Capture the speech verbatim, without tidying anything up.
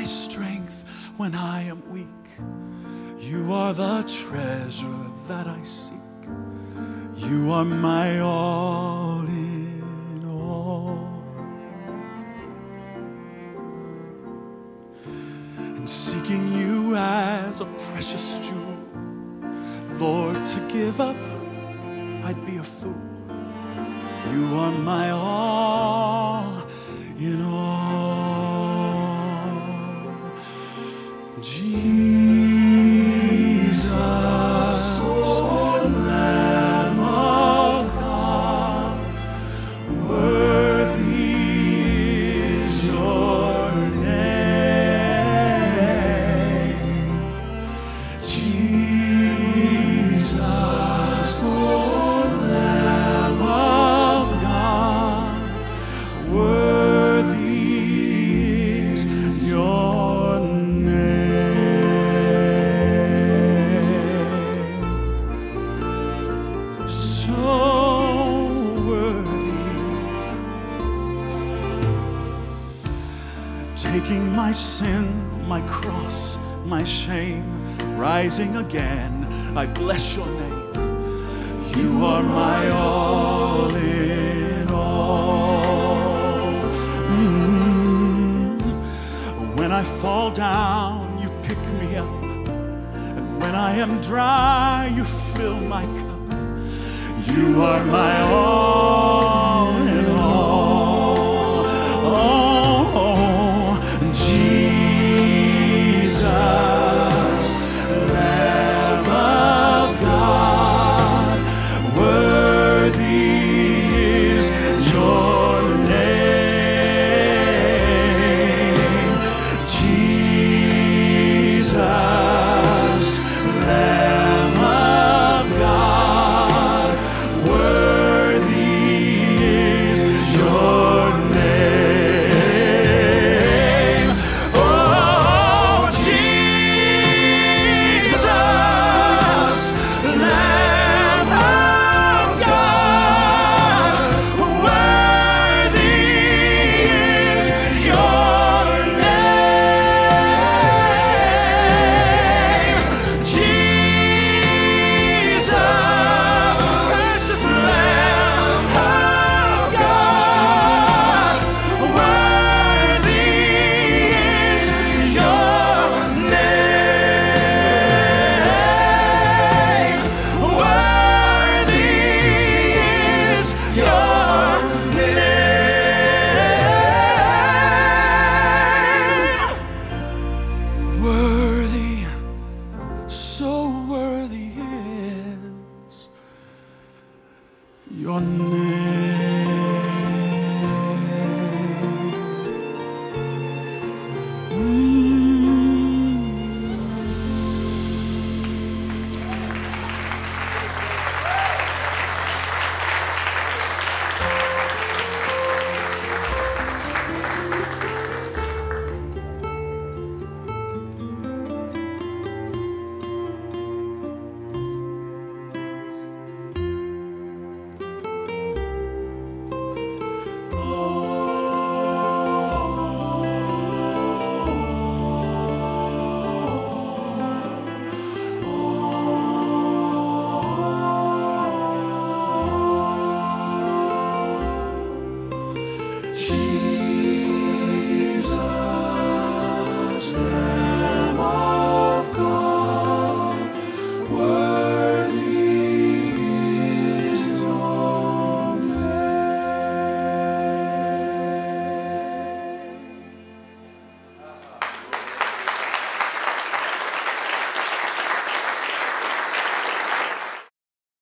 strength when I am weak. You are the treasure that I seek. You are my all in all. And seeking you as a precious jewel, Lord, to give up, I'd be a fool. You are my all in all. Jesus, Lamb of God, worthy is your name. Jesus, Lamb of God, worthy is your name. So worthy, taking my sin, my cross, my shame, rising again, I bless your name. You are my all in all. Mm. When I fall down, you pick me up, and when I am dry, you fill my cup. You are my all in all. Oh, Jesus, Lamb of God, worthy is your name. Jesus, Lamb of God, worthy is your name. Oh, Jesus, Lamb of God, worthy is your name. Jesus, precious Lamb of God, worthy is your name. Worthy is your name. Worthy, so worthy is your name.